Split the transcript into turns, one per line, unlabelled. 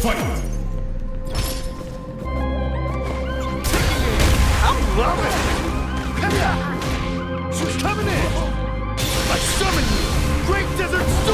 Love it! She's coming in! I summon you! Great Desert